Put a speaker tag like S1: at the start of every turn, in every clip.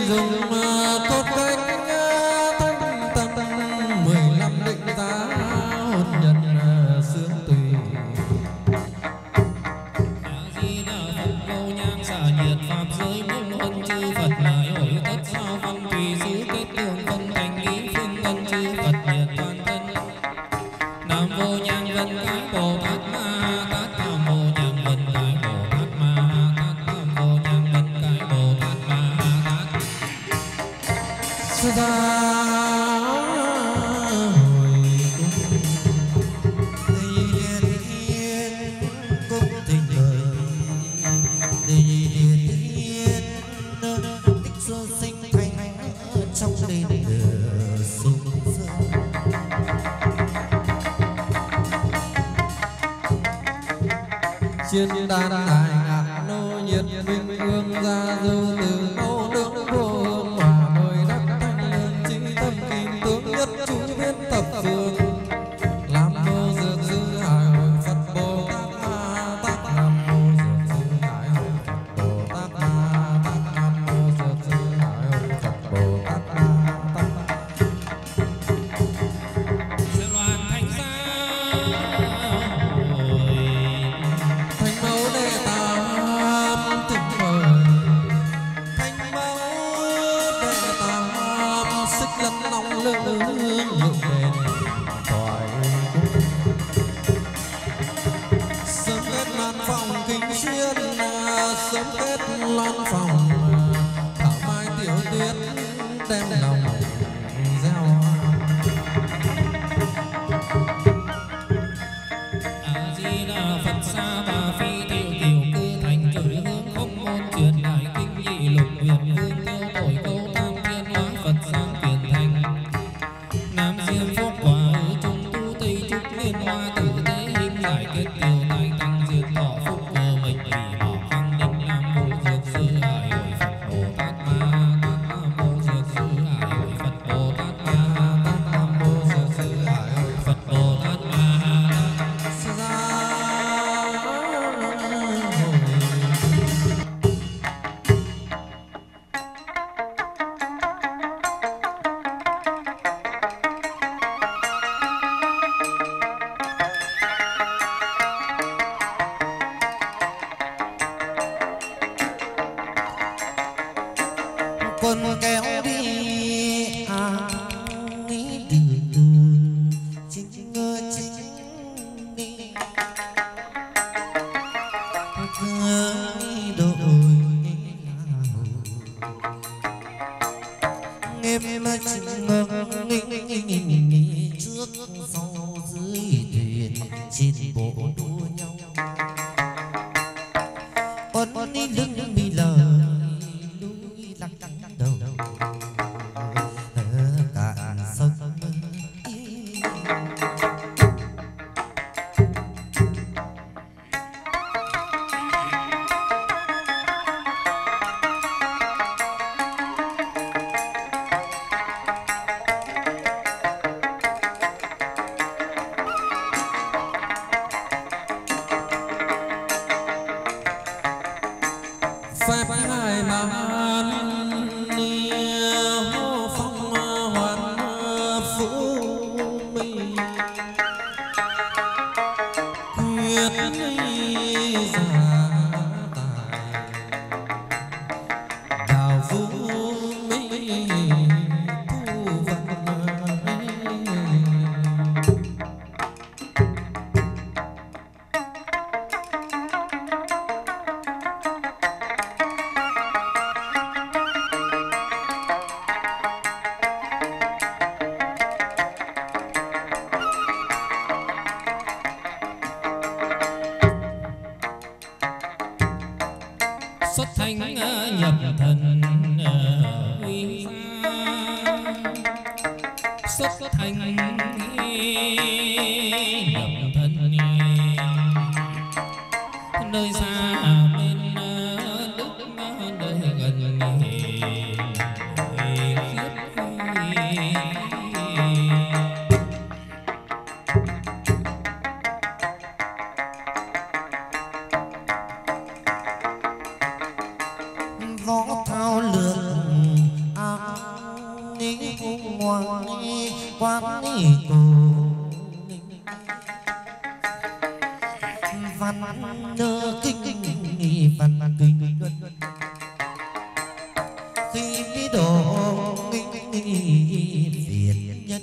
S1: dùng cốt cách thanh tân 15 định giá hôn nhân sướng tùy.
S2: A Di Đà Phật vô nhang xả nhiệt pháp giới mong huân chư Phật lại hội tất sao văn thủy sứ kết tường phân thành ý phương tân chư Phật nhiệt toàn thân. Nam vô nhang vân cái Bồ Tát Ma Tát Nam vô nhang vân cái Bồ Tát Ma Tát Nam vô nhang vân cái Bồ Tát Ma Tát.
S1: Sa ra trên đàn đài ngạc nô nhiệt vinh hương ra du từ mẫu nước vô hương hòa mời đắc thanh lương trí tâm kim tướng nhất chú viên tập phương làm mô dược sư hải hội Phật Bồ Tát Ma Tát Nam mô dược sư hải hội Phật Bồ Tát Ma Tát Nam mô dược sư hải hội Phật Bồ Tát Ma Tát.
S2: Sẽ loan thánh giá
S1: sớm kết loan phòng thảo mai tiểu tuyết đem lòng gieo
S2: A Di Đà Phật xa bà phi tiểu tiểu cư thành trời hương không môn truyền đại kinh nhị lục huyền hương tiêu tội câu tam thiên hóa Phật giang tiền thành Nam diêm phúc quả ư trung tu tây trúc liên hoa tử tế hình giải kết tiêu tài tăng diệt thọ phúc cơ mệnh ủy bảo khang ninh Nam mô dược sư hải hội Phật Bồ Tát Ma Tát Nam mô dược sư hải hội Phật Bồ Tát Ma Tát Nam mô dược sư hải hội Phật Bồ Tát Ma
S3: con kéo đi ai từ từ chính đi đội em chừng ngưng trước sau dưới thuyền trên bộ đua nhau con đi lưng bị lờ đầu cạn sông
S1: phép hai màn ni hô phong hoàn phú mỹ quyết giả tài đào phú mỹ thu văn
S2: xuất thánh nhập thần uy xuất thánh nhập thần nơi xa bên đức nơi gần
S3: võ thao lược văn kinh văn kinh khi bí đồ Việt nhân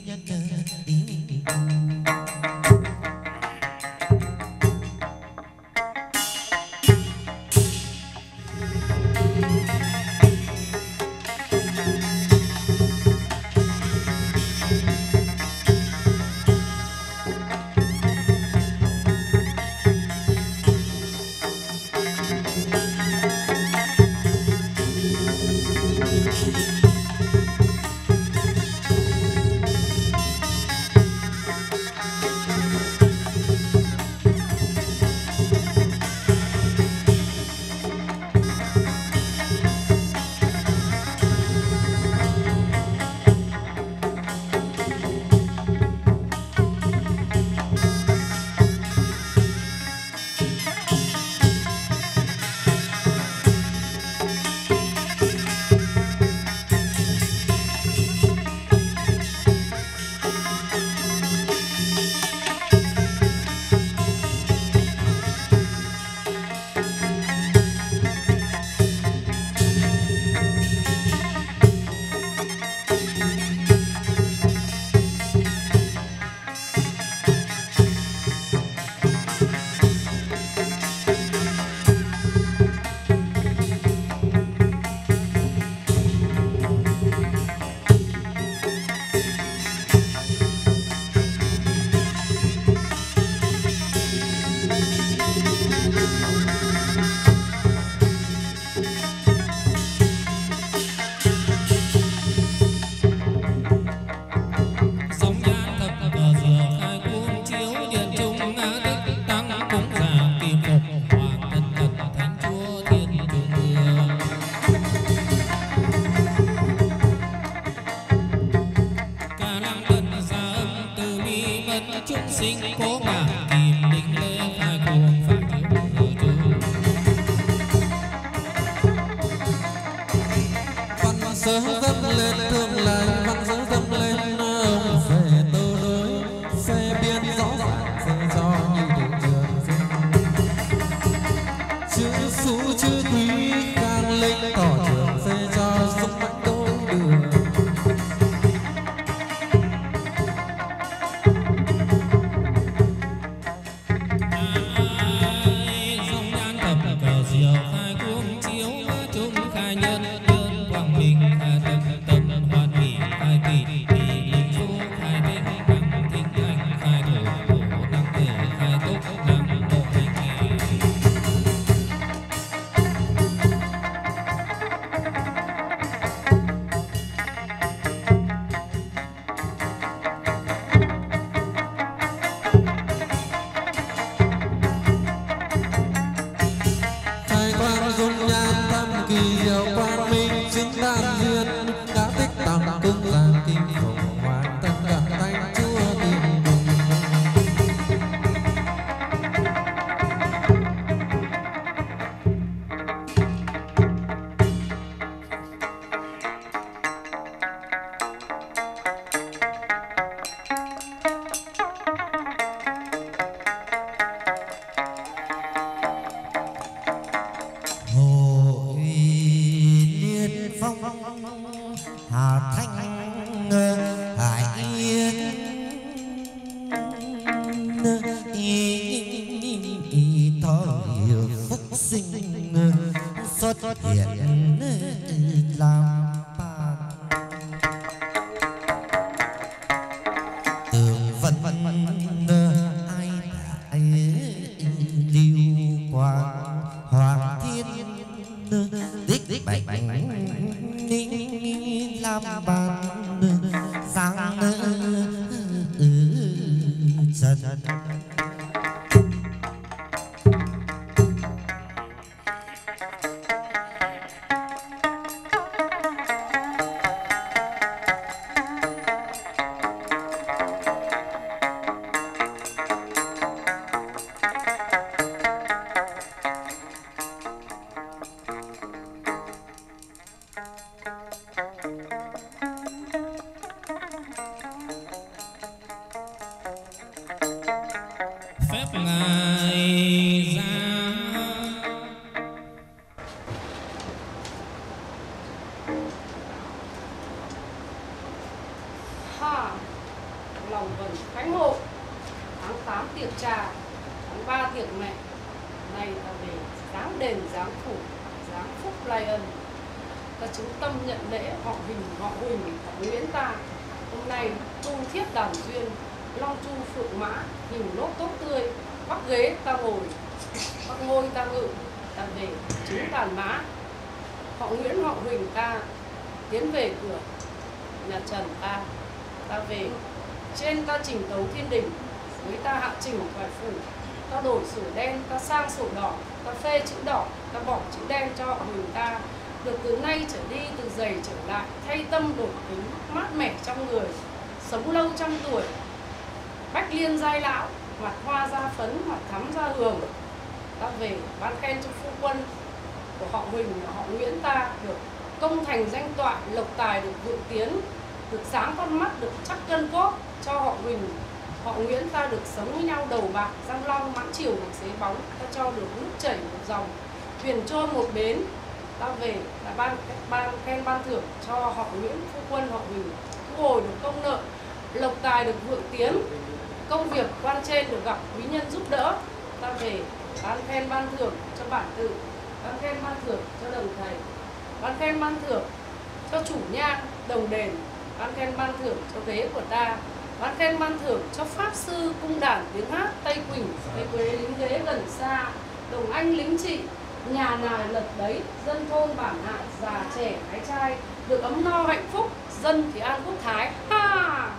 S4: cha, tháng 3 tiệc mẹ. Nay ta về dáng đền dáng phủ, dáng phúc lai ân. Ta chứng tâm nhận lễ họ Huỳnh, họ Nguyễn ta. Hôm nay tu thiết đàn duyên, long chu phượng mã, hình lốp tốt tươi. Bắc ghế ta ngồi, bắc ngôi ta ngự. Ta về chứng đàn mã. Họ Nguyễn họ Huỳnh ta tiến về cửa nhà Trần ta. Ta về trên ta chỉnh tấu thiên đình, dưới ta hạ chỉnh thoại phủ. Ta đổi sổ đen, ta sang sổ đỏ, ta phê chữ đỏ, ta bỏ chữ đen cho họ Huỳnh ta. Được từ nay trở đi, từ giày trở lại, thay tâm đổi tính, mát mẻ trong người, sống lâu trăm tuổi. Bách liên giai lão, mặt hoa da phấn, mặt thắm da hường. Ta về ban khen cho phu quân của họ Huỳnh và họ Nguyễn ta được công thành danh toại, lộc tài được vượng tiến, được sáng con mắt, được chắc cân cốt. Cho họ Huỳnh, họ Nguyễn ta được sống với nhau đầu bạc, răng long, mãn chiều được xế bóng. Ta cho được nước chảy một dòng, thuyền trôi một bến. Ta về là ban khen ban thưởng cho họ Nguyễn, phu quân họ Huỳnh thu hồi được công nợ, lộc tài được vượng tiến, công việc quan trên được gặp quý nhân giúp đỡ. Ta về ban khen ban thưởng cho bản tự, ban khen ban thưởng cho đồng thầy, ban khen ban thưởng cho chủ nhang đồng đền, ban khen ban thưởng cho ghế của ta, ban khen ban thưởng cho pháp sư cung đàn tiếng hát Tây Quỳnh, Tây Quế lính ghế gần xa, đồng anh lính trị, nhà nào lật đấy, dân thôn bản hạ, già trẻ gái trai được ấm no hạnh phúc, dân thì an quốc thái. Ha!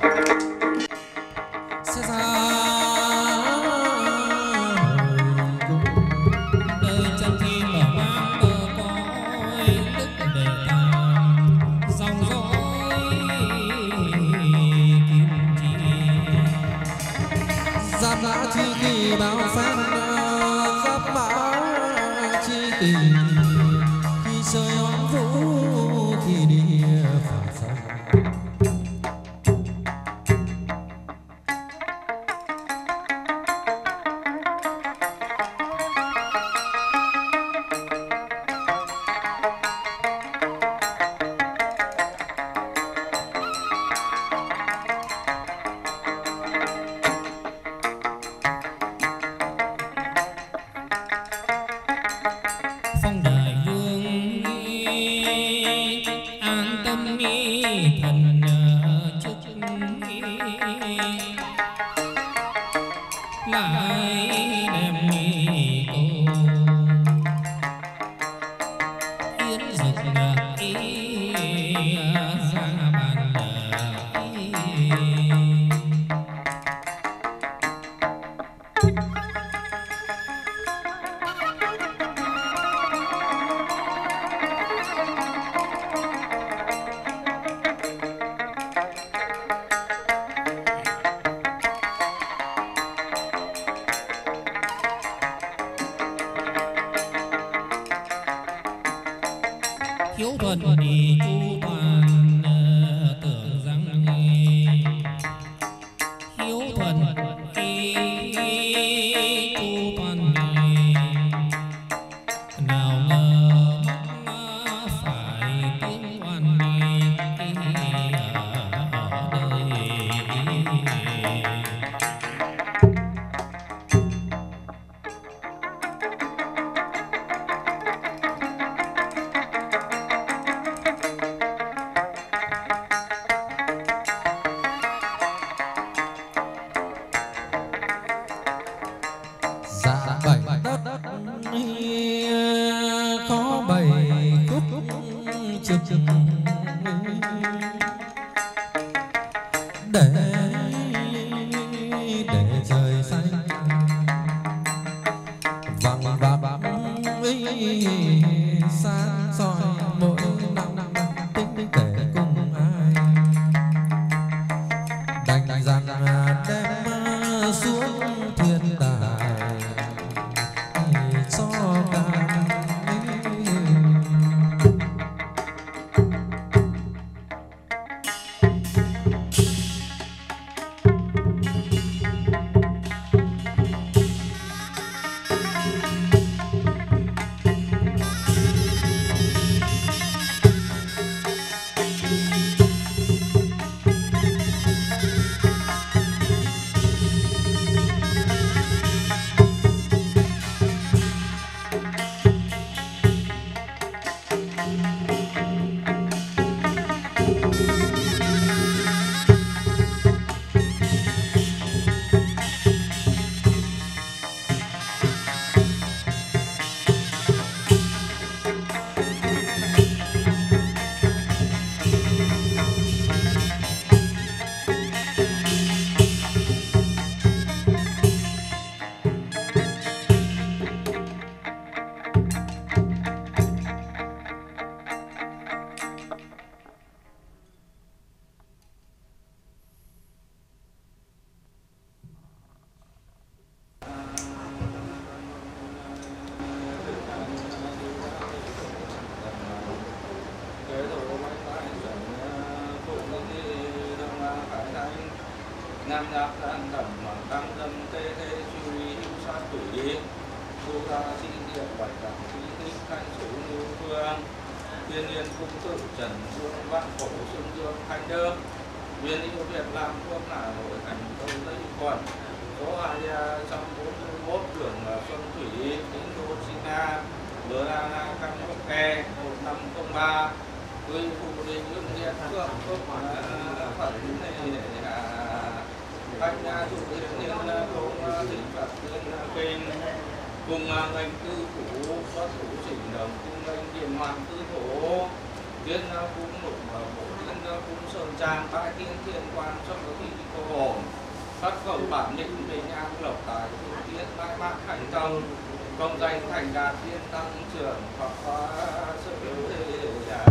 S1: Sẽ ra
S2: đời chân thì mở mang bờ cõi đức để tàng dòng dõi kim chi
S1: giáp mã chi kỳ bao phen, giáp mã chi kỳ khi trời oán vũ khi đi phản sanh.
S2: phong đại vương an tâm thần chức lại đem cô yến rực ra bàn hiếu thuận đi chu toàn tưởng rằng hiếu thuận khi chu toàn nào ngờ mắc phải tiếng oan ở đời.
S1: Dạ bảy đất có bảy khúc trực để trời xanh vàng bạc sáng soi mỗi năm tính kể cùng ai đành rằng đem xuống thiên đài cho cả
S5: giáp đan đầm tăng dâm tê tê truy hữu sát tuổi vô ra chi địa bảy đẳng khí tích thanh số như phương thiên nhiên cung tự trần dương vạn cổ xuân dương thanh đơ viên yêu Việt Nam quốc là nội thành đông tây quận số 241 đường Xuân Thủy Tín Đô Sina Bờ La Cam Bắc Kè 1503 quy phụ đình ương điện phượng phúc phật này anh chủ thiên nhiên công thỉnh phật thiên kinh cùng ngành tư phủ xuất thủ chỉnh đồng cùng ngành điện hoàng tư thổ thiên cung lục bộ thiên cung sơn trang bãi thiên thiên quan trong có thị cô hồn phát khẩu bản định bình an lộc tài thiên tiết mãi mãi thành công danh thành đạt thiên tăng trưởng hoặc hóa sự thế giả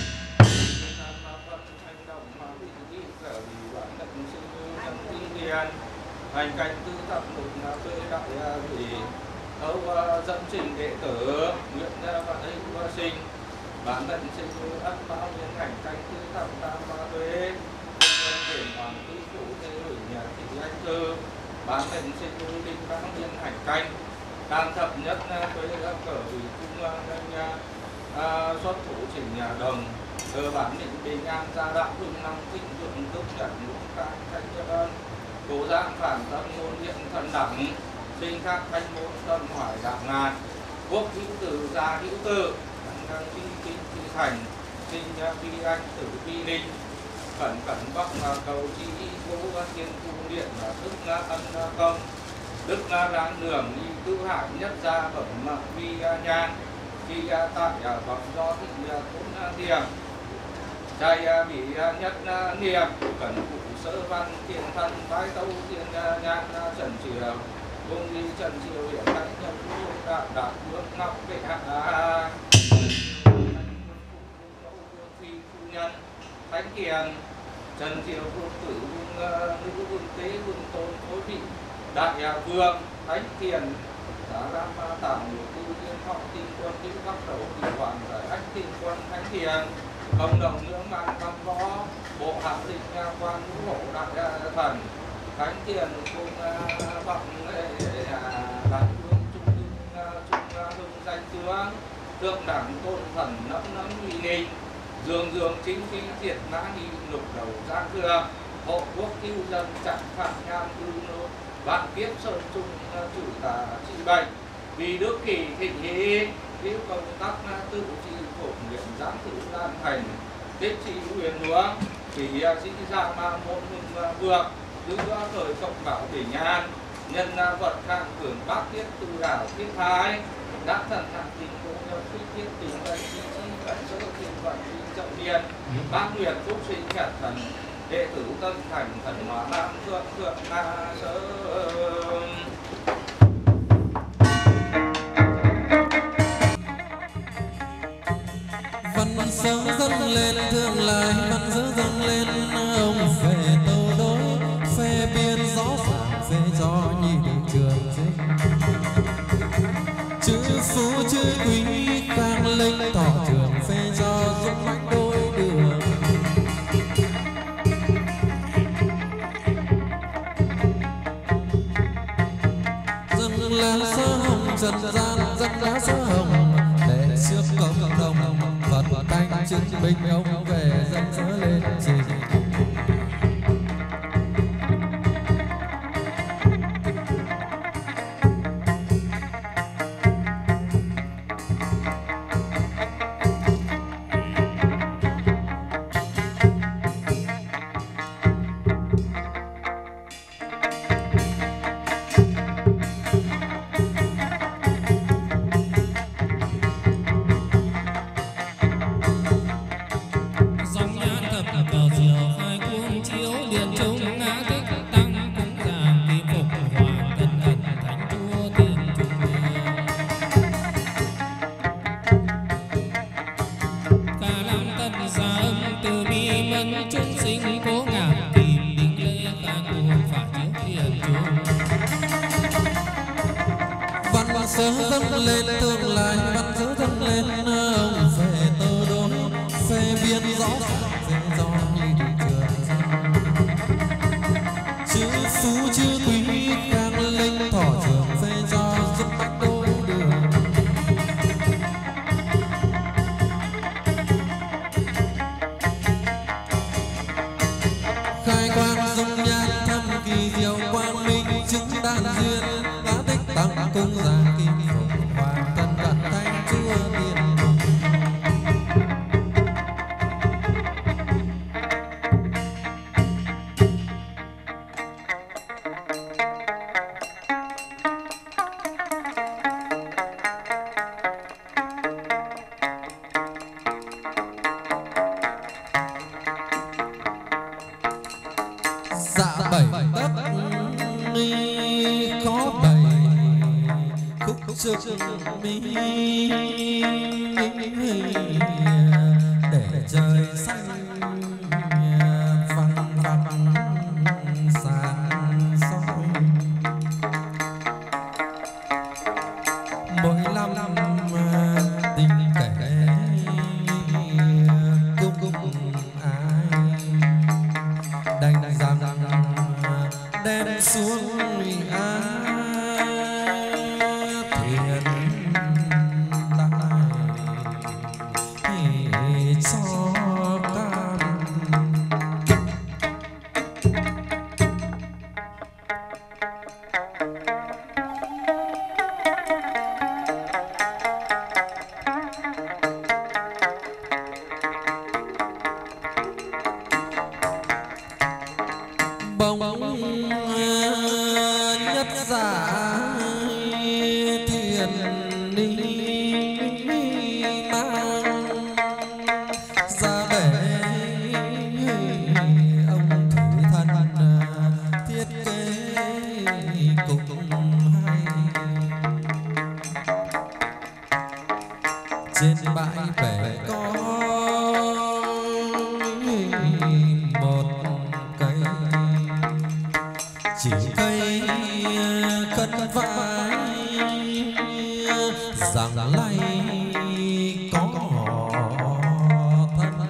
S5: hành động mà bị đi cả vì bản đất sư nhân ti điền hành cảnh tư thập lục phê đại vì thấu dẫn trình đệ tử nguyện vạn hữu sinh bản thân sinh ắt bao nhân hành cảnh tư thập tam ba tuế nhân điển hoàng tư chủ thế hủy nhà thị anh thư bản thân sinh linh bao nhân hành cảnh tam thập nhất với cờ vì trung xuất thủ chỉnh nhà đồng cơ bản định bình an gia đạo hưng năm thịnh vượng tốt nhận ngũ các thanh nhân cố giang phản tâm môn hiện thần đẳng sinh khác thanh môn tâm hoài đạo ngàn quốc hữu tử gia hữu tử năng phi kinh phi thành sinh phi anh tử phi linh khẩn khẩn bắc cầu chi cố thiên cung điện đức ân công đức láng đường đi tư hải nhất gia bẩm vi nhan khi tại bẩm do thị cũng điểm trai bị nhất niệm cẩn phụ sơ văn thiên thân bái tâu thiên nhan trần triều cung đi trần triều hiện thánh nhân đạo đạt vương ngọc vệ hạ phi phu nhân thánh kiền trần triều vương tử vương vương tế vương tôn phối vị đại vương thánh kiền đã làm tảng tư thiên họ tiên quân hữu bắc đầu kỳ hoàng giải ách tiên quân thánh kiền cộng đồng ngưỡng mạng văn võ bộ hạ dịch quan ngũ hổ đại thần thánh kiền cùng vọng đại vương trung hưng danh tướng tượng đẳng tôn thần nẫm nẫm uy ninh dương dương chính khí thiệt mã nghi lục đầu giang cưa hộ quốc cứu dân chẳng phạm nham cư nô vạn kiếp sơn trung chủ tà trị bệnh vì đức kỳ thịnh hỷ cứu công tác tự trị phổ nguyện giám thử lan thành tích trị huyền núa thì sĩ gia ma môn hưng vượng giữ thời cộng bảo bình an nhân vật khang cường bác tiết tu đảo thiết thái đã thần hạng tình cố nhập phi tiết tình vận chi cận sơ thiên vận chi trọng niên bác nguyện phúc sinh kẹt thần đệ tử tân thành thần hóa nam thượng thượng na sơ
S1: văn sớ dâng lên thương lại văn sớ dâng lên ông về tâu đối phê biên rõ ràng phê cho nhị định trường sinh chữ phú chữ quý khang linh tỏ trường phê cho dung mãnh đôi đường dân lá sơ hồng trần gian dân lá sơ hồng để trước cộng đồng Phật thanh chứng minh ông về dân sớ lên trình sớ dâng lên tương lai văn sớ dâng lên ông về tâu đối phê biên rõ ràng phê do như thị trường chữ bảy tấc có bảy khúc sức để trời xanh phăng văng sáng soi. Mỗi năm tình kẻ cung ai đành rằng đem xuống á thiền đại cho cam. Bóng nhất giả thiền đi mang ra bể ông thử thân thiết kế cùng hay. Trên bãi bể có một cây, chỉ cây cân vai rằng lay có thân.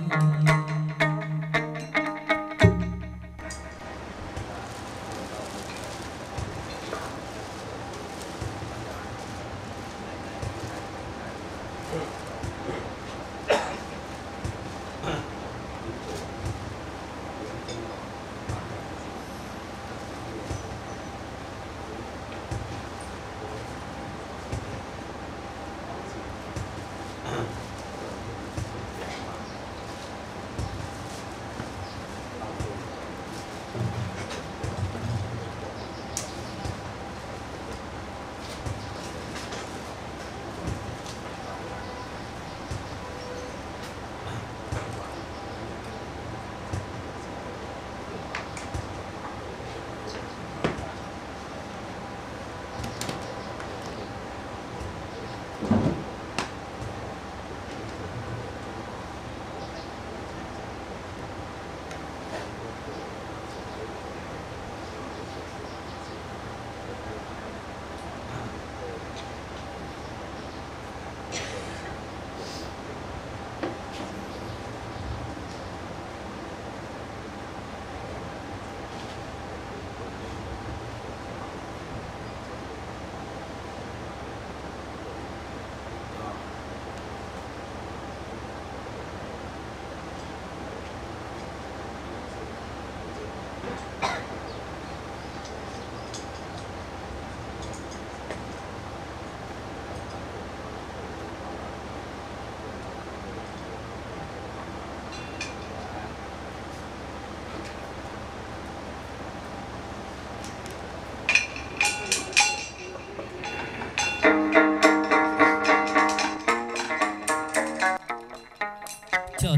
S2: chợt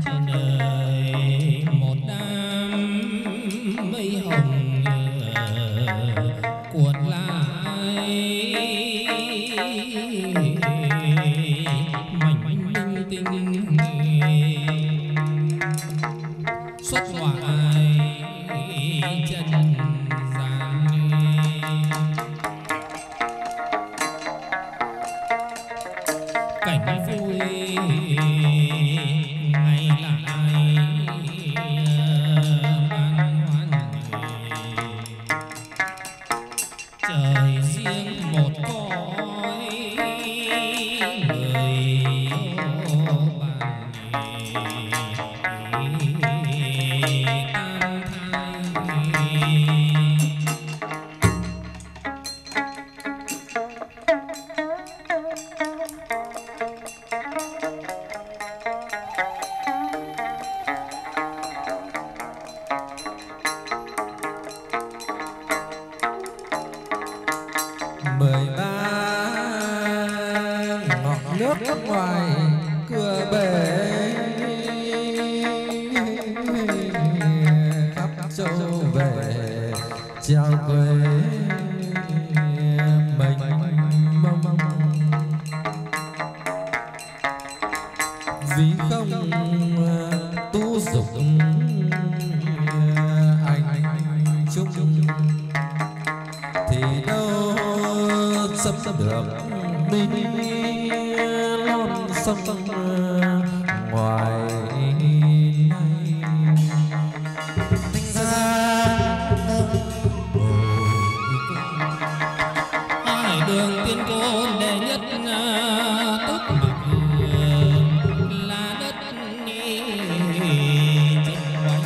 S2: một đám mây hồng cuộn lại mảnh linh tinh xuất ngoại chân gian. Cảnh vui ngày lại ban hoan, trời riêng một cõi người yêu bàn tam thai. Ngọn nước ngoài cửa bể khắp châu về
S1: sấm được đi lon sông ngoài
S2: hai đường tiên côn đệ nhất tức mặc là đất chân quanh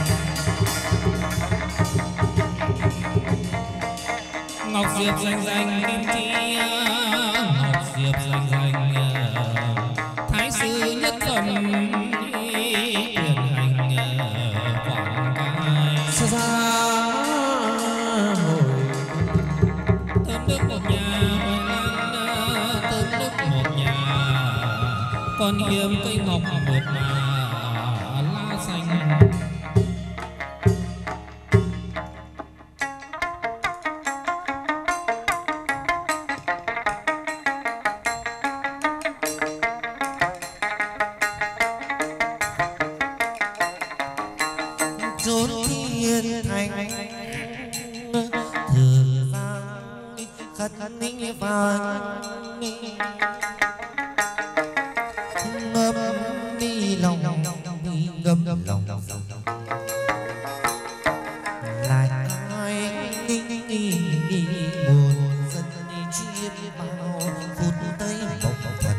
S2: ngọc diệp danh danh kim chi ngọc diệp danh danh thái sư nhất phẩm quyền hành quảng cai
S1: xa xa
S2: thơm nước một nhà thơm nước một nhà còn hiếm cây ngọc một mà lá xanh
S3: chốn thiên thành thường vang khất ninh vang ngâm đi lòng đi ngâm lòng lại ai buồn dân chiết bao phút tây bồng thật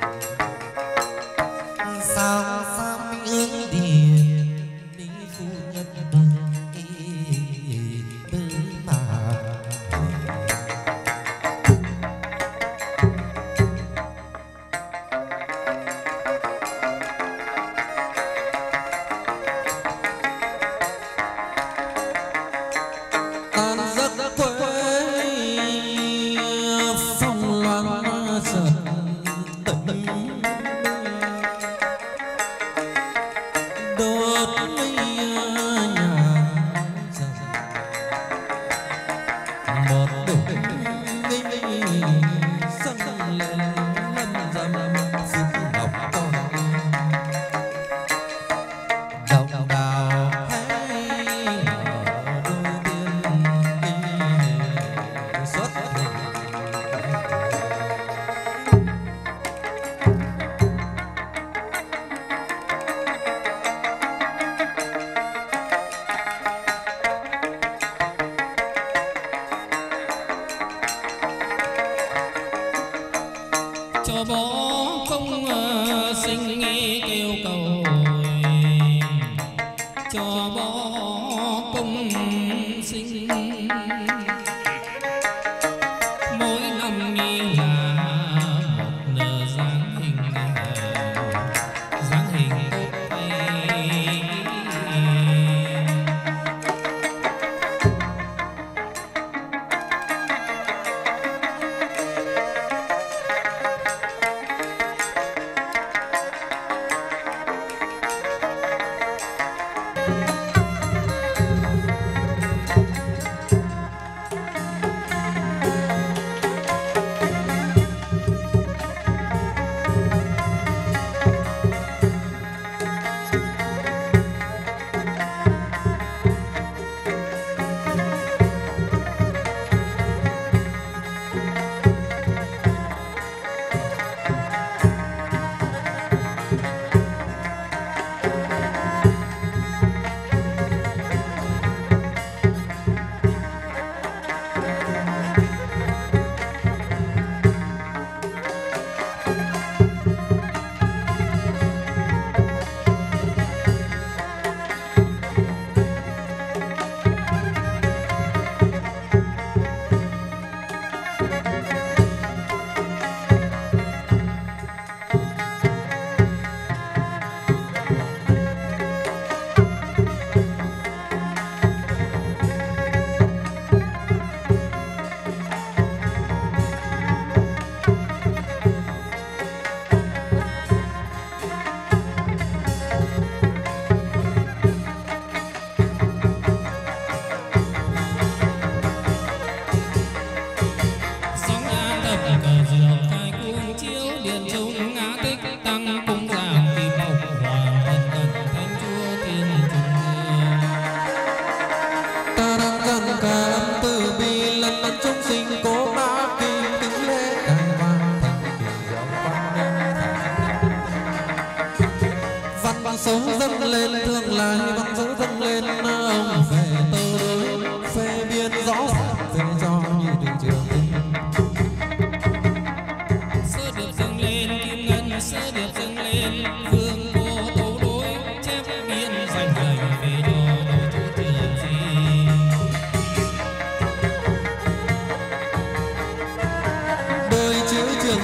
S3: sao sao hướng điền đi phu nhân tư mà
S1: tan giấc quê phong loan chợt tỉnh đốt mây nhà dần một đụng sân lên lâm dầm phút ngọc con đồng đào hay đôi tiên xuất hình
S2: cho bó không sinh kêu cầu cho bó công sinh mỗi năm như là một dáng hình tốt thay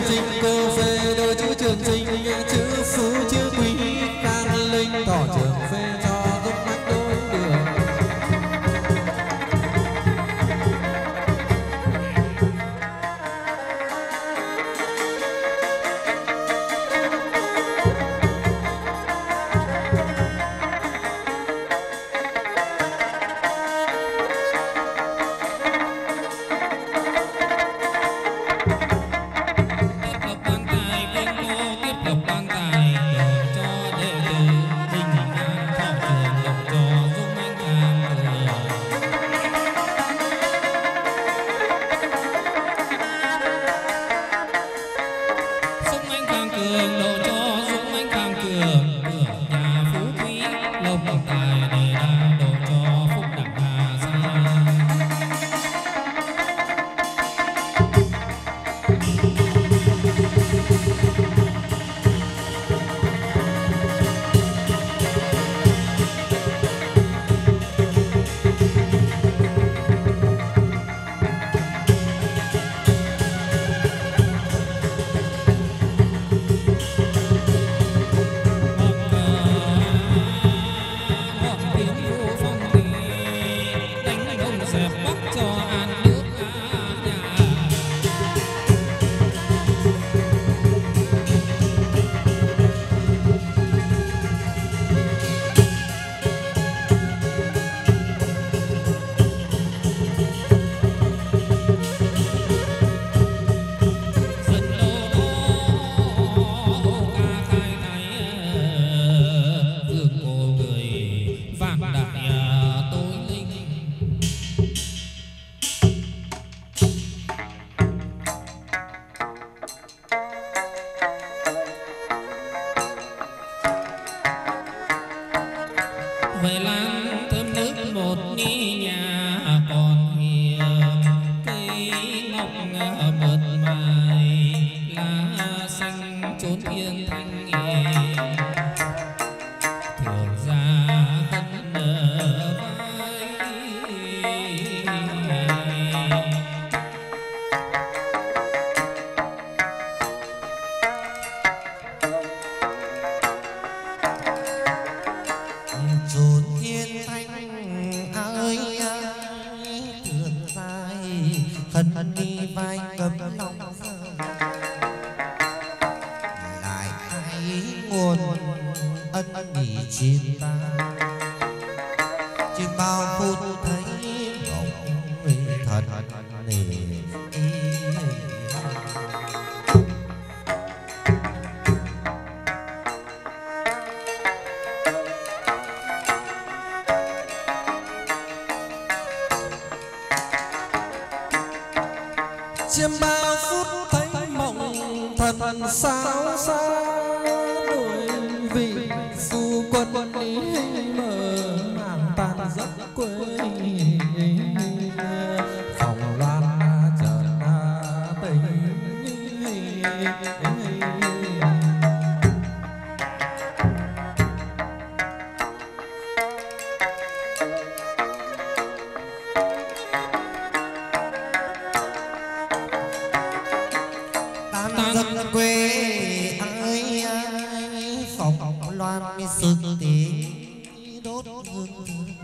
S1: trinh cơ phê đôi chữ trường trinh chữ phú chữ quý can linh tỏ trường phê cho giúp mắt đôi đường.
S2: Về lan thơm nước một nghi nhà còn hiền cây ngọc mượt mài lá xanh trốn yên thanh nghề thường ra thân
S3: chốn yên thanh ơi thường dài khẩn đi vai cầm lòng lại ai nguồn ân nghỉ chim ta chỉ bao phút thấy mộng thật
S1: chiêm bao phút thấy mộng thần sao xa đổi vị phu quân ý mờ màng tàn giấc quê phòng loan chợt tình
S3: dân quê ơi phòng loan sương tí đốt hương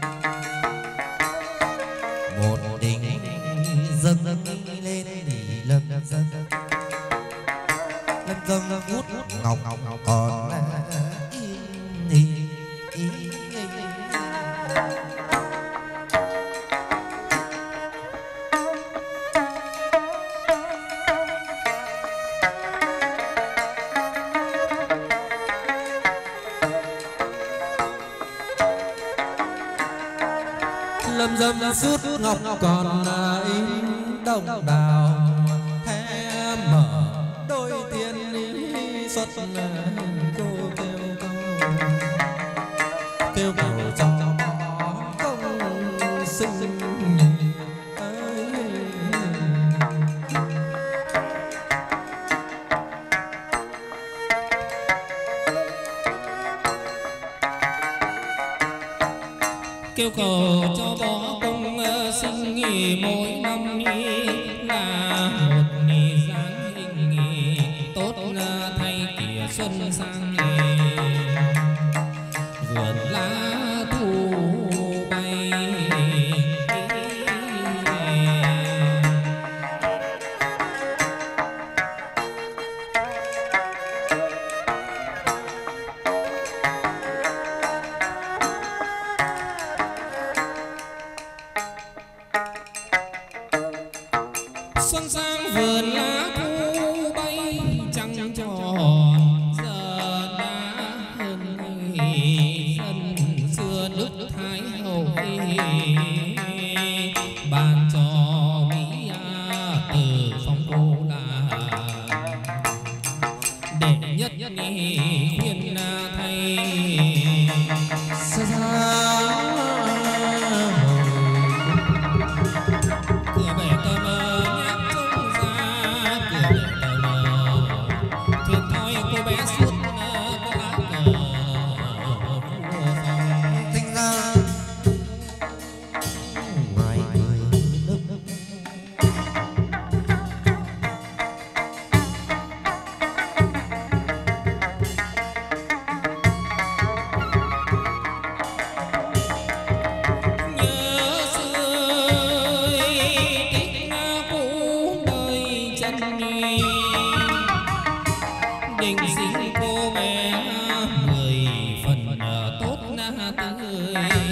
S3: một đỉnh dâng lên lâm dâng hút ngọc còn
S1: lâm dâm suốt ngọc còn in đồng đào hé mở đôi tiên ý xuất cô kêu cầu cho công sinh
S2: kêu cầu cho bó công sinh nghỉ mỗi năm là một nghỉ dáng hình nghỉ xuân sang vườn lá thu bay. Xuân sang vườn lá thu bay trăng tròn giờ đã hơn ngày dân xưa nước Thái Hậu ban cho Mỹ từ phong cô là đệ nhất khuyên thay cửa bể tờ mờ nhắc trông ra cửa bể tờ mờ thuyền thoi cô bé suốt có lá cờ vua phòng
S3: Tinh ra ngoài người nước
S2: nhớ xưa tích cũ đời chân đình sinh cô bé 10 phần tốt tươi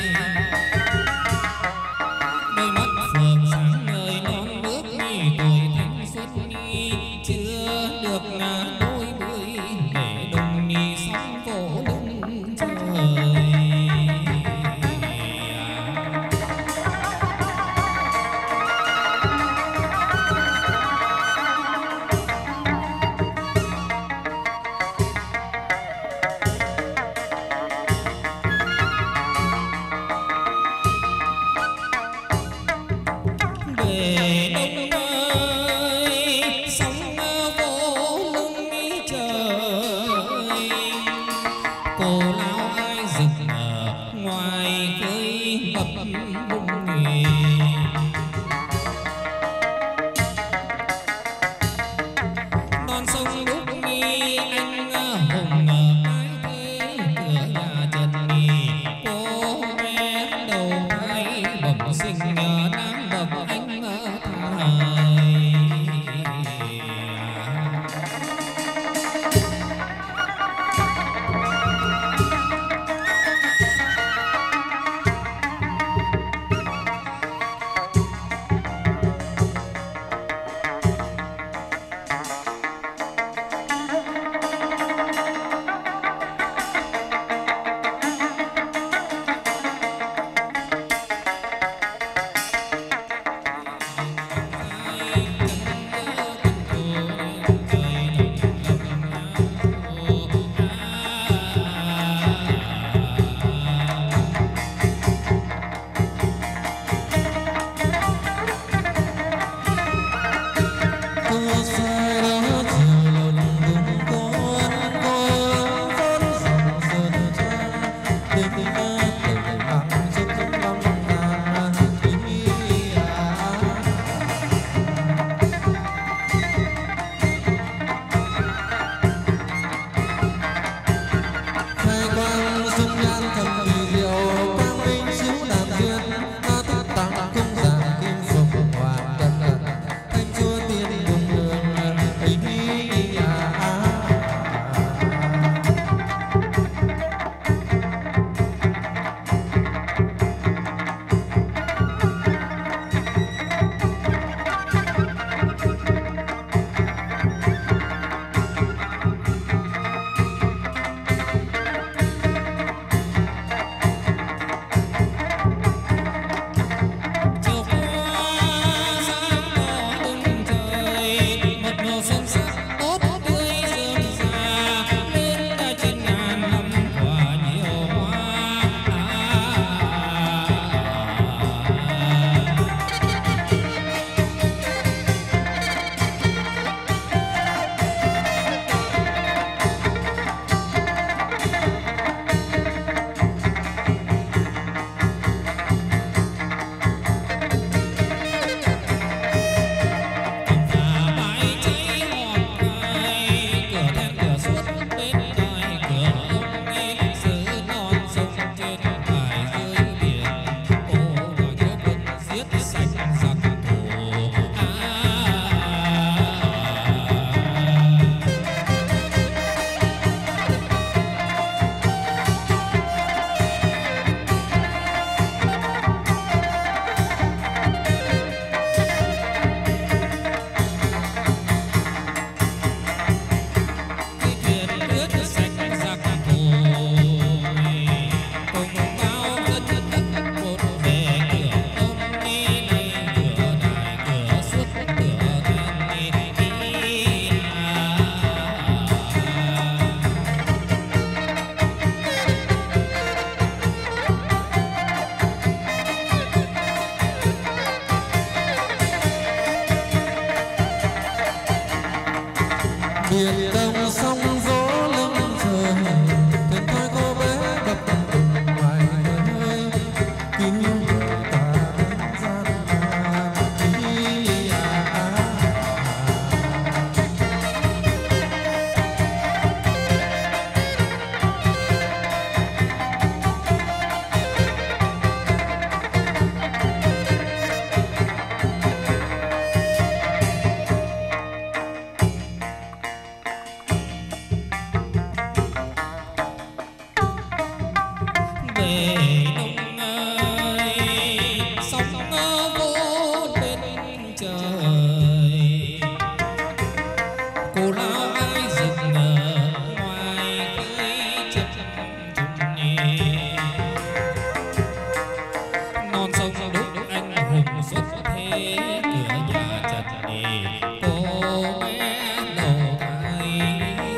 S2: đôi mắt phượng sáng ngời non nước tuổi thanh xuân chưa được đôi mươi để đồng sóng vỗ lưng trời. Về đông ơi sóng vỗ lưng trời cô lão ai rực ngoài khơi ngập bùng nghề non sông lúc anh hùng ai thế cửa nhà trần cô bé đầu thai bẩm sinh đang bậc anh thai.
S1: Hãy subscribe cho kênh Ghiền Mì Gõ để không bỏ lỡ biển đông sóng vỗ lưng trời thuyền thôi cô bé gặp cùng ngoài ơi cứu người ta đến gian nan ý
S2: về đông ơi sóng vỗ bên trời cô lao ai rừng ngoài khơi chập trùng nhẹ non sông đúc anh hùng xuất thế cửa nhà chật nhẹ cô bé đầu thai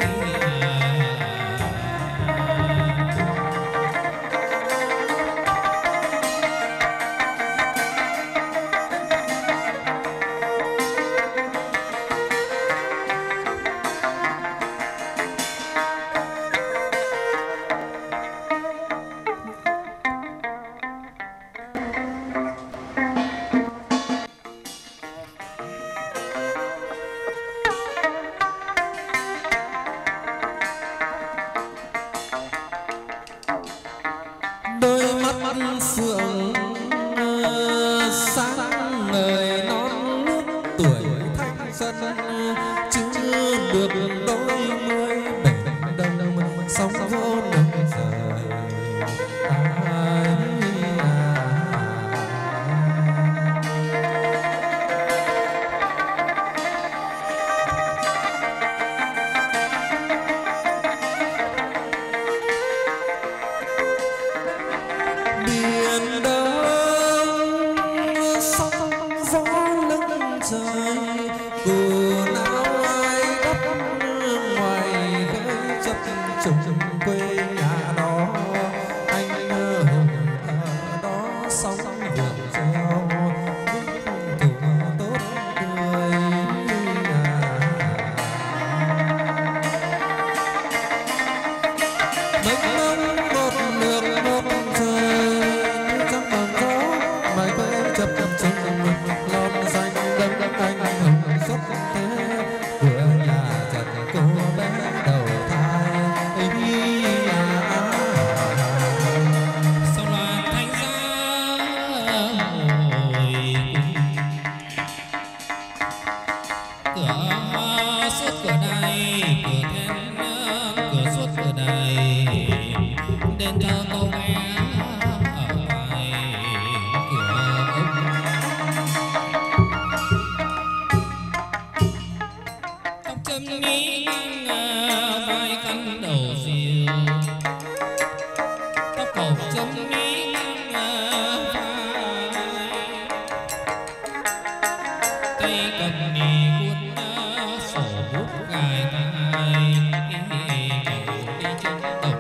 S1: đôi mắt phượng sáng ngời non nước tuổi thanh xuân chưa được đôi mươi bể đông sóng vỗ lưng trời biển đông sóng vỗ lưng trời cù nào ai đắp ngoài khơi chập trùng quê nhà đó anh hùng ở đó sóng vườn reo thủ tốt tươi mênh mông một nước một trời như trong màn gió mãi quê chập trùng lon xanh đâm anh hùng xuất thế cửa nhà chật cô bé đầu thai
S2: sau loạt thanh gia hồi cửa suốt cửa này cửa then cửa suốt cửa này đền thờ cô bé ở ngoài cửa ông tóc châm nghĩ ngang vai khăn đầu diều tóc cầu châm nghĩ ngang vai tay cầm nì cuốn sổ bút gài tai cầu đi chân đồng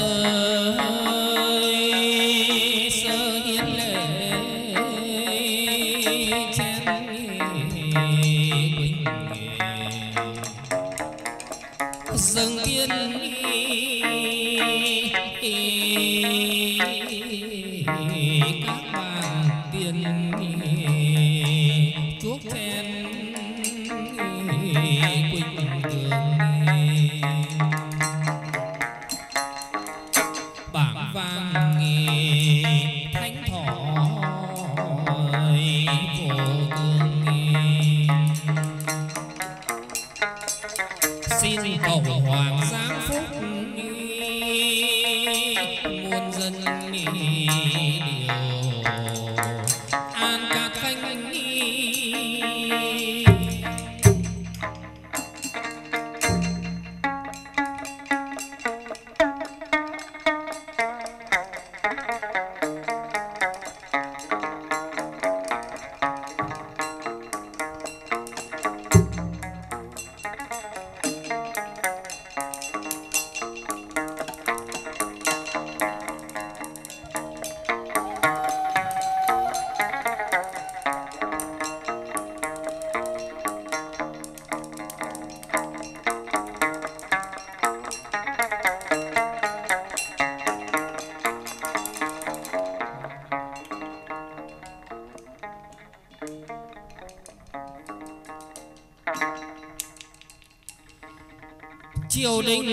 S2: triều đình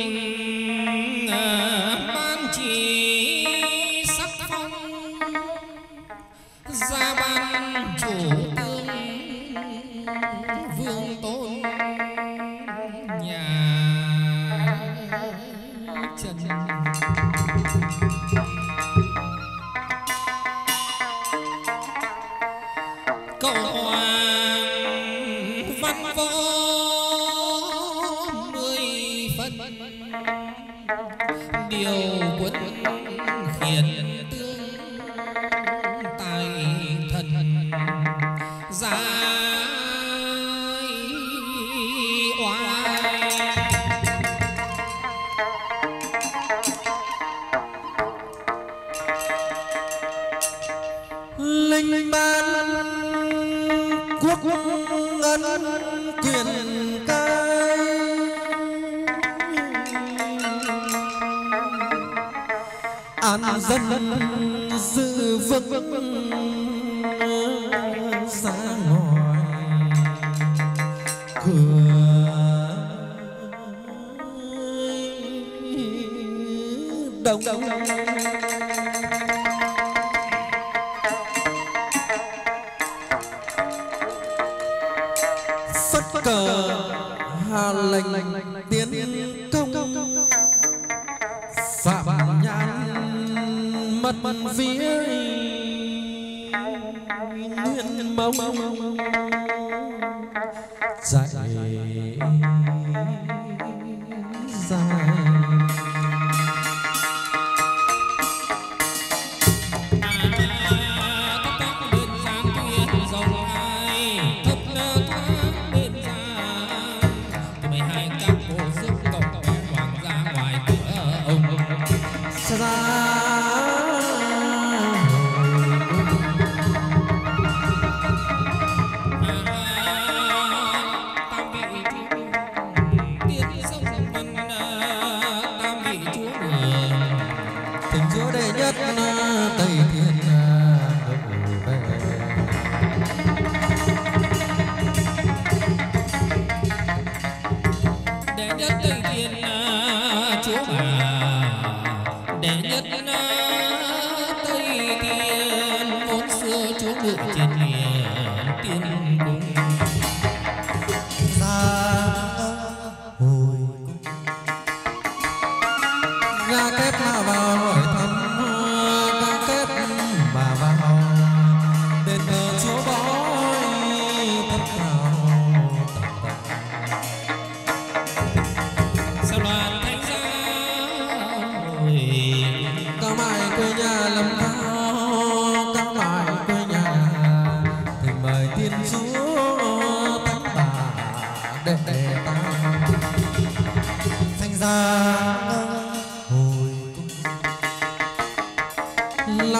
S2: ban chỉ sắc phong ra ban chủ tướng vương tôn nhà Trần. Cậu hoàng văn võ 10 phần điều quân khiển tướng tài thần giải oai.
S1: Linh ban quốc ân quyền cai, an dân giữ vững ra ngoài cửa đông. Phất cờ hạ lệnh tiến công, phạm nhãn mất vía nguyên mông dạy dài.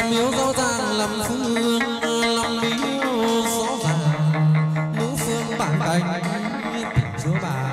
S1: làm miếu rõ ràng làm phương làm miếu rõ ràng nữ phương bản cảnh tình chúa bà.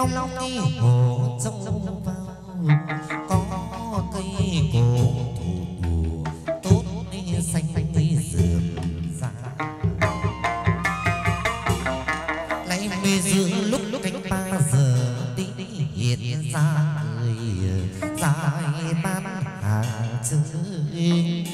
S3: long hồ trông vào có cây cổ thụ tốt xanh rượm ra lấy mê giữa lúc canh 3 giờ đi hiện ra người dài ban hàng chơi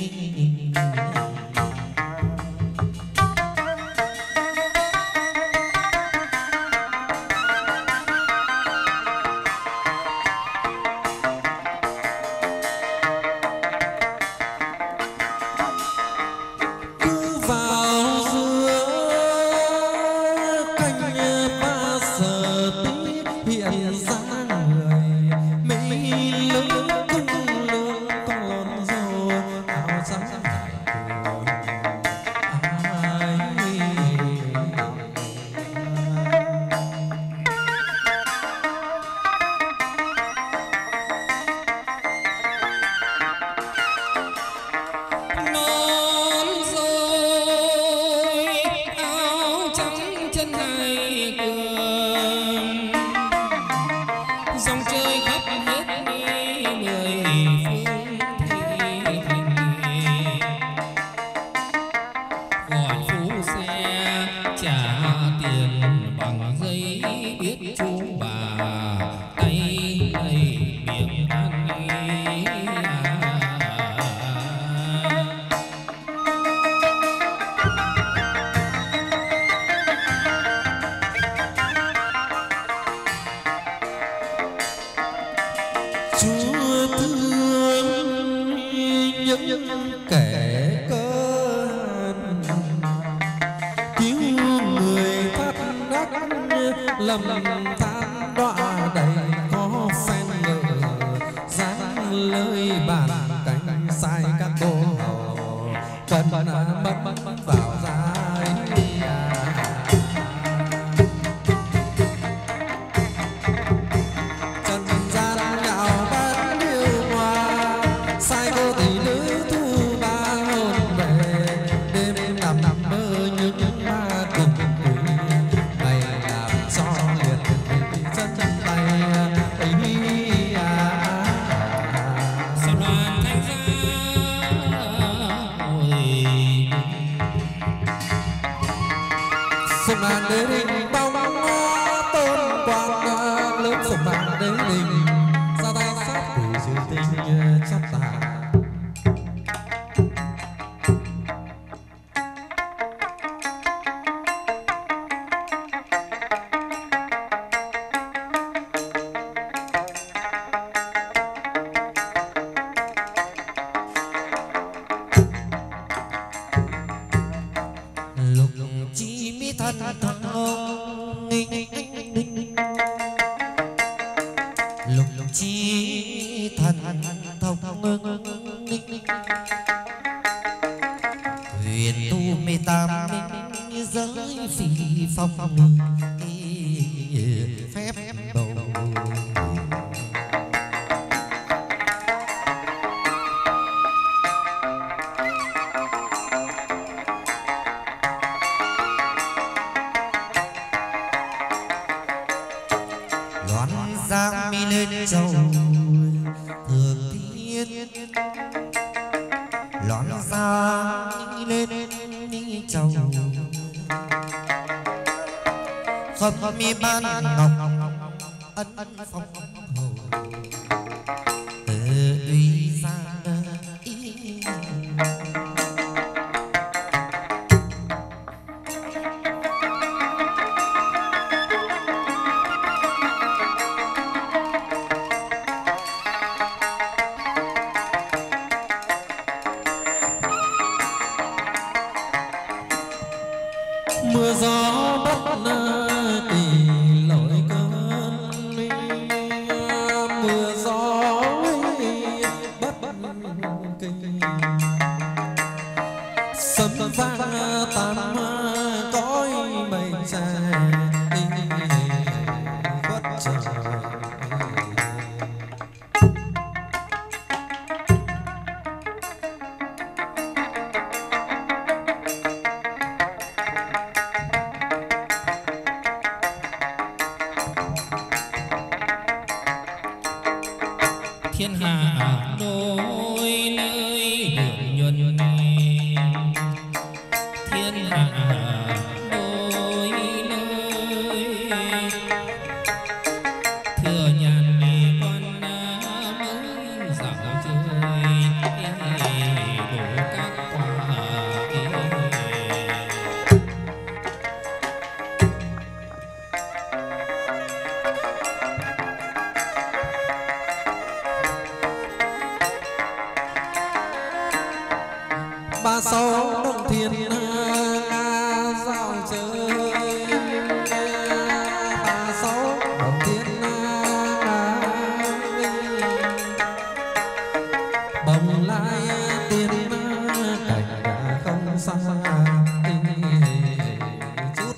S1: mưa gió bất kỳ lội cơ
S2: thiên hạ đôi nơi đường nhuần thiên hạ đôi nơi thừa nhàn quan mới dạo chơi đổ các quả
S1: ba sáu đồng thiên dạo chơi ba sáu đồng thiên bồng lai tiên cảnh không xa chút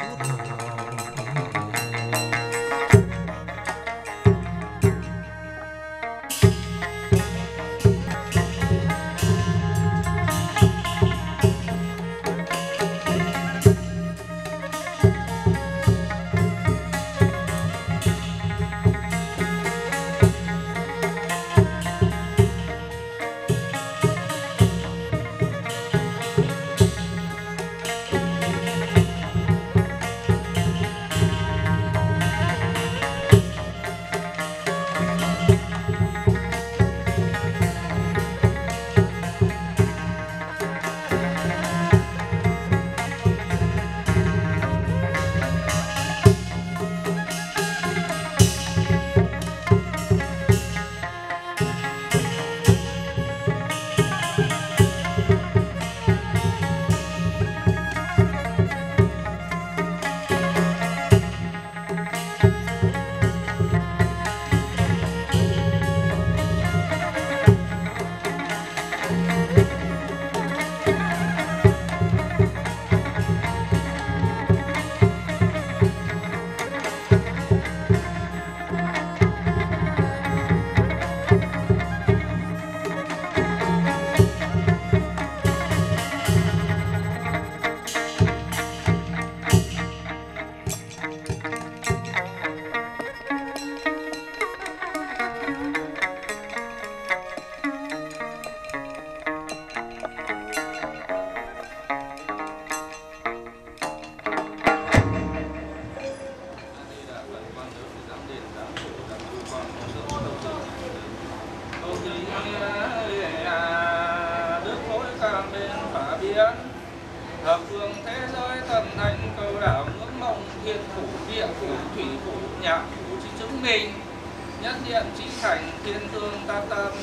S5: thập phương thế giới thần thánh cầu đảo ngưỡng mộng thiên phủ địa phủ thủy phủ nhạc phủ chỉ chứng minh nhất điện trí thành thiên tương tam tâm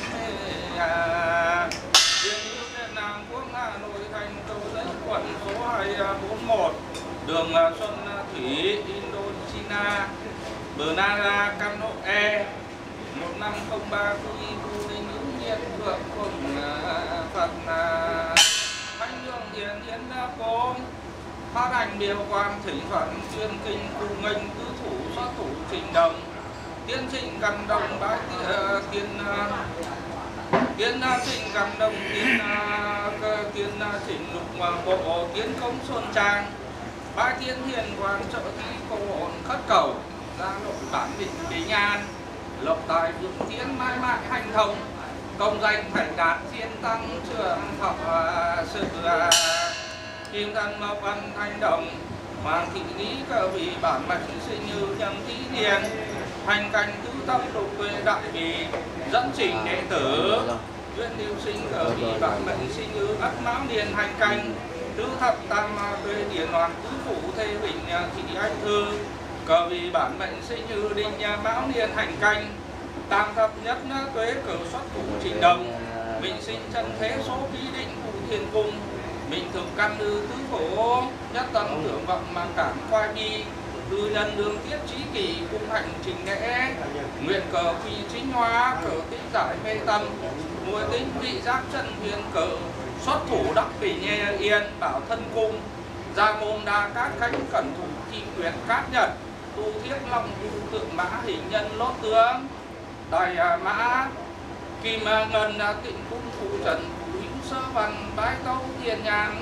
S5: thiên hữu Việt Nam quốc Hà Nội thành cầu giấy quận số 241 đường Xuân Thủy Indochina bờ Nara căn hộ E 1503 khu Ninh Hữu Nhiên Thượng Phường Phật Thánh Lương Hiền Hiến Cốm phát hành điều quan thỉnh thuận tuyên kinh cụ nghênh tứ thủ xuất thủ trình đồng tiến trình cầm đồng bái tiến trình cầm đồng tiến trình lục bộ tiến công xuân trang bái tiến hiền quan trợ thi cầu ổn khất cầu ra nội bản định bình an lộc tài vượng tiến mãi mãi hành thông công danh thành đạt thiên tăng trường học sự kim thân mộc ân thanh đồng hoàng thị lý cơ vị bản mệnh sinh như nhâm thí niên hành cảnh tứ tâm lục quê đại bì dẫn trình đệ tử duyên lưu sinh cơ vị bản mệnh sinh như ất mão niên hành cảnh tứ thập tam quê điển hoàng tứ phủ thê bình thị anh thư cơ vị bản mệnh sinh như đinh mão niên hành canh tam thập nhất tuế cử xuất thủ trình đồng mình sinh chân thế số ký định cụ thiên cung mình thực căn ư tứ phổ nhất tâm tưởng vọng mà cảm khoai bi tư nhân đường tiết trí kỳ cung hành trình lễ nguyện cờ phi chính hóa cờ tích giải mê tâm mùi tính vị giác chân huyền cờ xuất thủ đắc bỉ nhẹ yên bảo thân cung gia môn đa cát khánh cẩn thủ thi quyền cát nhật tu thiết long du tượng mã hình nhân lốt tướng đại mã kim ngân tịnh cung phụ trần phụ hữu sơ văn bái tấu thiên nhàn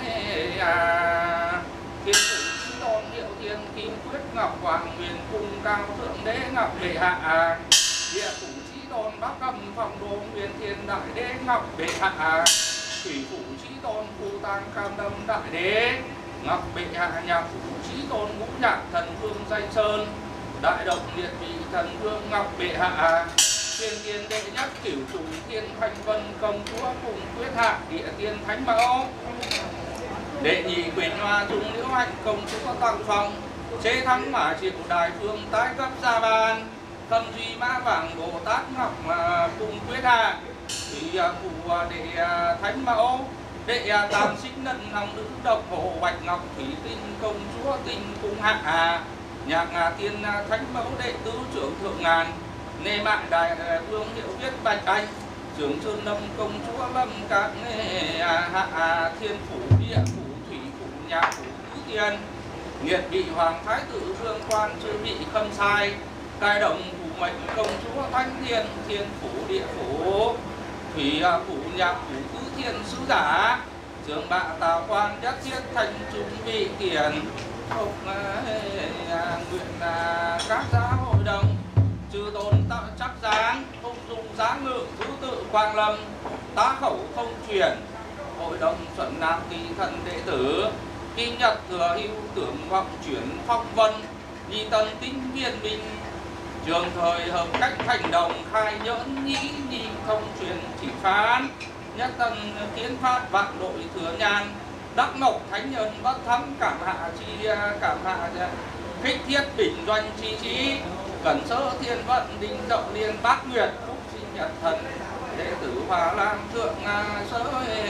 S5: thiên tử tôn hiệu thiên kim quyết ngọc hoàng huyền cung cao thượng đế ngọc bệ hạ địa phủ chí đồn bắc cầm phòng đồn tuyên thiên đại đế ngọc bệ hạ, thủy phủ chí tôn phu tang cam lâm đại đế ngọc bệ hạ, nhạc phủ chí tôn ngũ nhạc thần vương danh sơn, đại động liệt vị thần vương ngọc bệ hạ, thiên tiên đệ nhất cửu chủ thiên thanh vân công chúa cùng quyết hạ địa tiên thánh mẫu, đệ nhị quỳnh hoa dung liễu hạnh công chúa tăng phong, chế thắng mã triệu đại phương tái cấp gia ban, thâm duy mã vàng bồ tát ngọc cùng quyết hạ, thì phụ đệ thánh mẫu, đệ tam xích nân lòng nữ độc hộ bạch ngọc thủy tinh công chúa tinh cung hạ, nhạc tiên thánh mẫu đệ tứ trưởng thượng ngàn, nê mại đại vương hiệu viết bạch anh, trưởng sơn lâm công chúa lâm các hạ, thiên phủ địa phủ thủy phủ nhạc phủ tứ tiên, nghiệt vị hoàng thái tử vương quan chư vị khâm sai, cai đồng phủ mệnh công chúa thánh thiên, thiên phủ địa phủ thủy phủ nhạc phủ tứ thiên sứ giả, trường bạ tào quan nhất thiết thành chúng vị kiển, phục nguyện các giá hội đồng chư tôn tạo chắc dáng, không dung giá ngự thứ tự quang lâm, tá khẩu không truyền, hội đồng chuẩn nam kỳ thần đệ tử, kim nhật thừa hữu tưởng vọng chuyển phong vân, nhi tân tính viên minh, trường thời hợp cách hành đồng khai nhẫn nhĩ nhi thông truyền chỉ phán, nhất tân kiến phát vạn đội thừa nhan, đắc mộc thánh nhân bất thắng cảm hạ khích thiết bình doanh chi trí, cẩn sơ thiên vận đinh động liên bát nguyệt phúc sinh nhật thần đệ tử Hòa Lam thượng sơ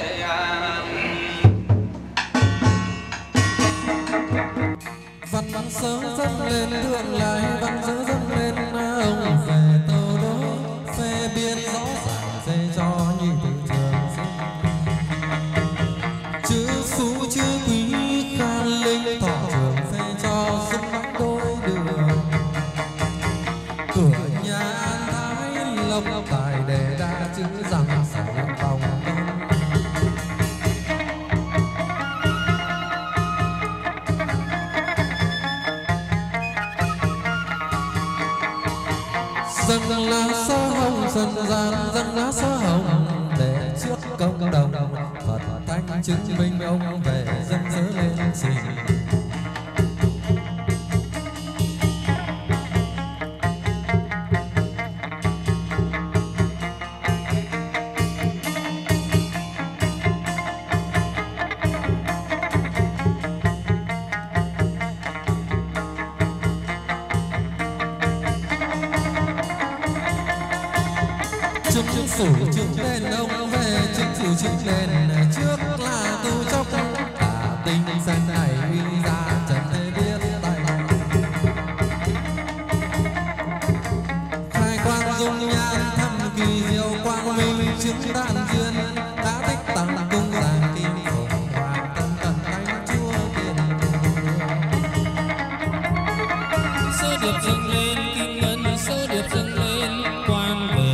S1: văn sớ dâng lên thượng lại, văn sớ dâng lên ông về tâu đố phê biên rõ ràng phê cho như từ trường sinh, chữ phú chữ quý khan linh thọ trường phê cho xứng bánh đôi đường, cửa nhà an thái lộc tài đề đa chữ rằng sẵn vòng dâng lá sơ hồng dần dàn, dâng lá sơ hồng để trước công đồng, Phật thánh chứng minh ông về dân giới lên trình. Phủ trước lên ông về chứng phủ trước lên, trước là tu chốc cả tình dân này uy ra trần thế biết tay, khai quang dung nhan thâm kỳ diệu quang minh chứng đàn duyên, đã tích tặng cung giảng kim phụng hoàng tân cận thánh chúa tiên
S2: sơ điệp dâng lên kim ngân, sơ điệp dâng lên quan về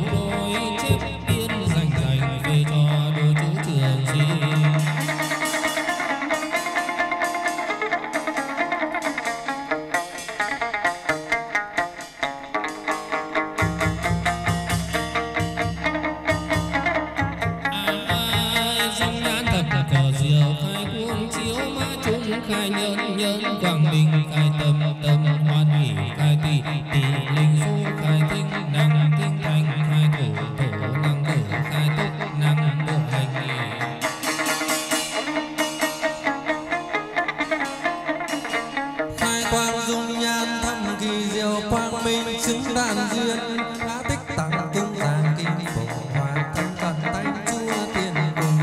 S2: khai nhân nhân quang minh, khai tâm tâm hoan hỷ, khai tỷ tỷ linh phu, khai tinh năng tinh thành, khai thổ thổ năng tử, khai túc năng bộ hành nghỉ.
S1: khai quang dung nhan thâm kỳ diệu quang minh chứng đàn duyên, đã tích tặng cung giảng kim phụng hoàng thân cận thánh chúa tiên cung.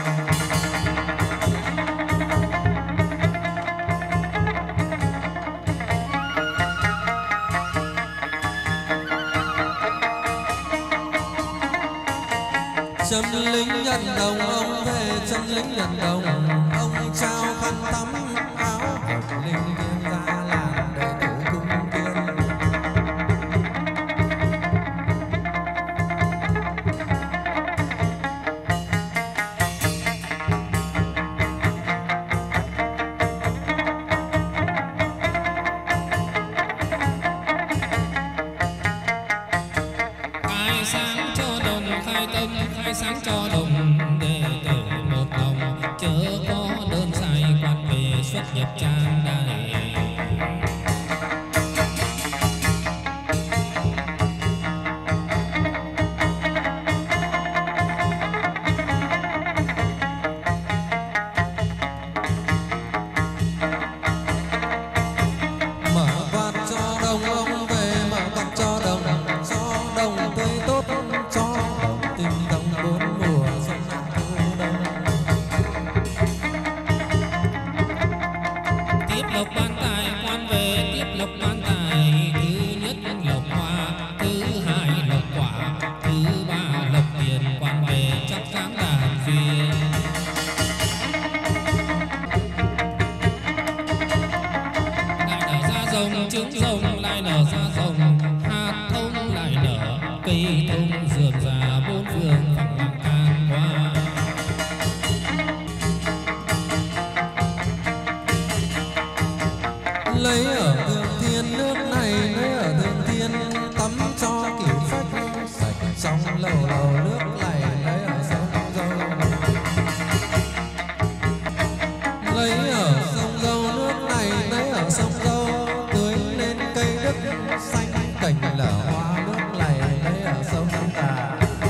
S1: Châm lính nhận đồng ông về, châm lính nhận đồng ông trao khăn tắm áo hợp linh thiên gia làm đệ tử cung tiên.
S2: Ai sáng cho đồng khai tâm khai sáng cho đồng đệ tử một lòng, chớ có đơn sai quan về xuất nhập trang đài.
S1: Lấy ở thượng thiên nước này, lấy ở thượng thiên tắm cho kiểu phách sạch trong lầu lầu nước này, lấy ở sông dâu. Lấy ở sông dâu nước này, lấy ở sông dâu tưới lên cây đức xanh cảnh lở hoa nước này, lấy ở sông Đà.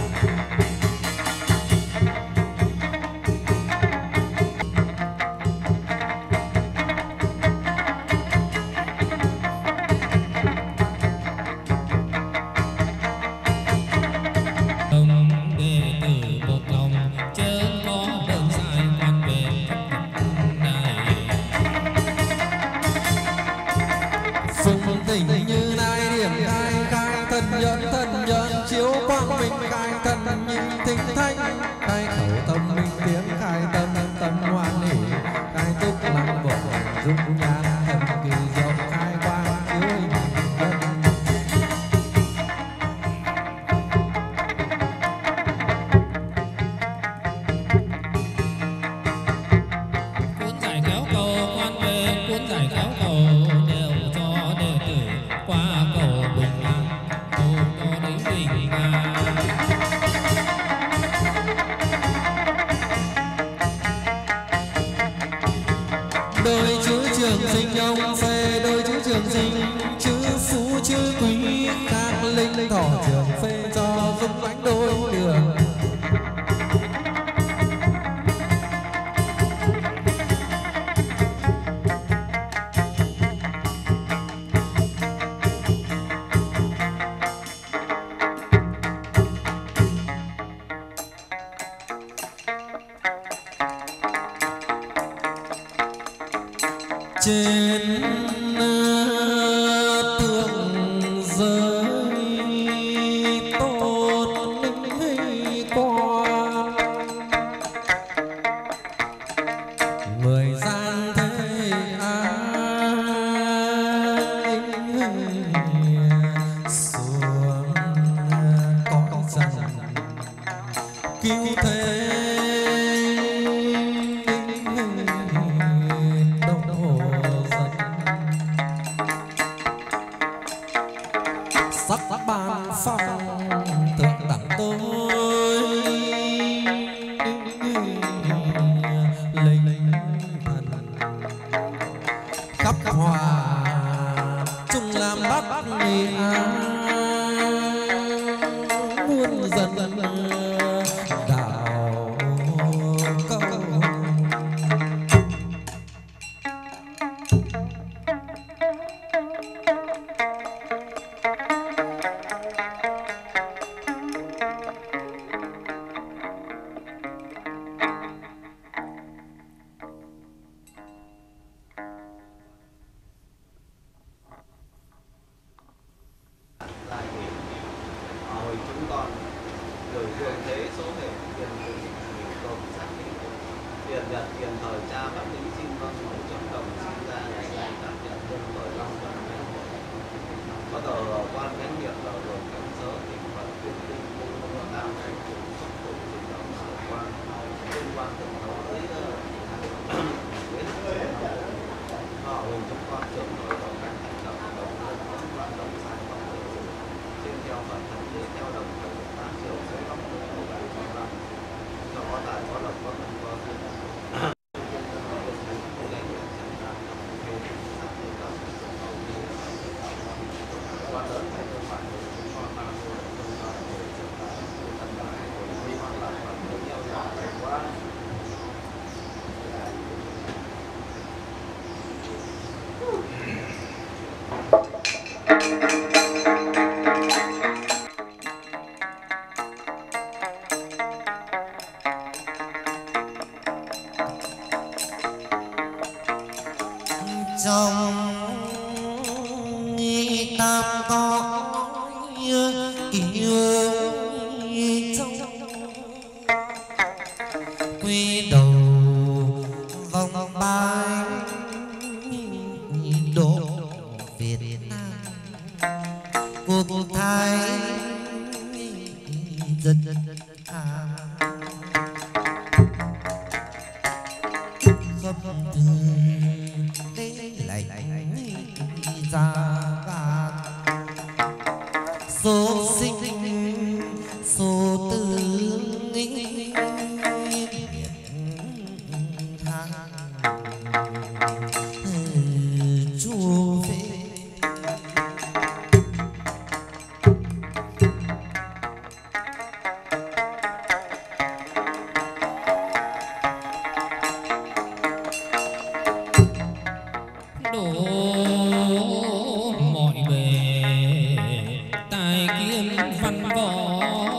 S1: Đôi chữ trường sinh ông phê, đôi chữ trường sinh chữ phú chữ quý, các linh thọ trường phê cho dung bánh đôi đường. Trên tường giới tôn linh quan, 10 gian thế ai xuống cõi trần cứu thế. Sắc ban phong thượng đẳng tôi linh thần khắp hòa chung làm bắt muôn dân đạo câu.
S6: Hồi chúng con gửi dương thế số hệ tiền công xác định tiền nhật tiền thời cha pháp lý xin vâng mẫu trong đồng xin ra ngày ngày cảm nhận dân mời long toàn nhân hội có tờ quan thánh nghiệp ở đường cảnh sớ tỉnh phật tuyên tinh môn môn tam cảnh chủ xuất thủ trình đồng sở quan liên quan tỉnh đấu với họ hùng chúng con trường nội đồng cảnh thành động đồng nhân quan đồng sai cộng trên theo phật thành thế theo đồng thời 8 triệu số
S3: trong tam có yêu trong quy đầu vòng bài độ Việt Nam cuộc thái dân không thường đây lại ra số sinh số tư chúa về
S2: đổ mọi bề tài kiếm văn võ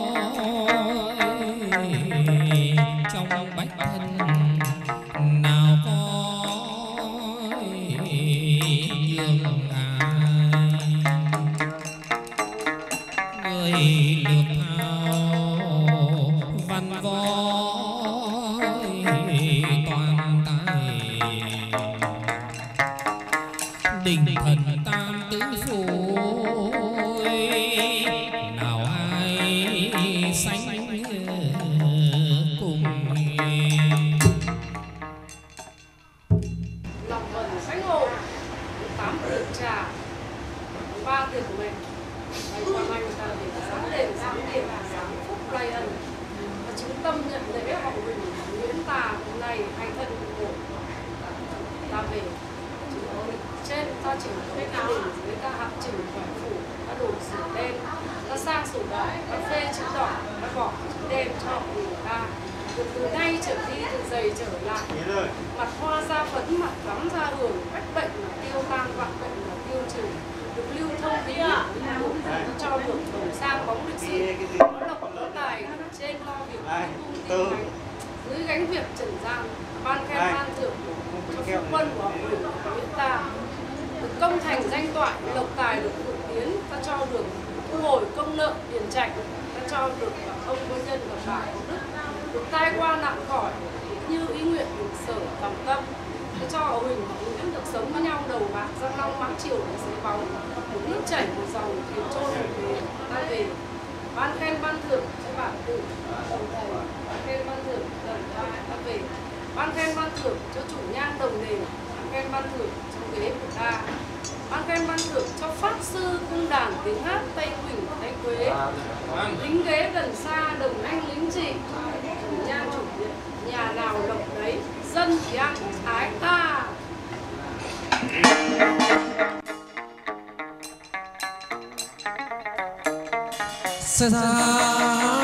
S2: trong bách thân nào có nhường ai người lược thao văn võ toàn tài đình thần tam tứ phủ nào ai sánh cùng
S4: lòng vần sánh hồ 8 tiệc trà 3 tiệc của mình ngày qua mai người ta để sáng đền sáng phúc lay ân và chứng tâm nhận lễ họ huỳnh Nguyễn Tà hôm nay hay thân của ta về trên ta chỉnh cái áo dưới ta hạ chỉnh khỏe phủ ta đổ sửa đen ta sang sổ đỏ ta phê chữ đỏ ta bỏ chữ đen cho người ta từ nay trở đi từ giày trở lại mặt hoa da phấn mặt gắm da hường bách bệnh là tiêu tan vạn bệnh là tiêu trừ được lưu thông bí mật cho được đồng sang bóng lịch sử có lộc có tài trên lo việc tung tin hành dưới gánh việc trần gian ban khen ban thưởng cho phu quân của họ Nguyễn ta được công thành danh toại lộc tài được thượng tiến ta cho được thu hồi công nợ điền trạch ta cho được ông quân nhân và bà có đức được tai qua nạn khỏi như ý nguyện được sở tầm tâm ta cho họ Huỳnh và Nguyễn được sống với nhau đầu bạc răng long mãn chiều để dưới bóng được nước chảy một dòng thuyền trôi một về ta về ban khen ban thưởng cho bản tử đồng thầy ban khen ban thưởng lần ta về ban khen ban thưởng cho chủ nhang đồng đền ban khen ban thưởng cho ghế của ta ban khen ban thưởng cho pháp sư cung đàn tiếng hát Tây Quỳnh Tây Quế lính ghế gần xa đồng anh lính chị chủ nhang chủ điện nhà nào lộc đấy dân thì ăn ái ta
S1: sẽ ra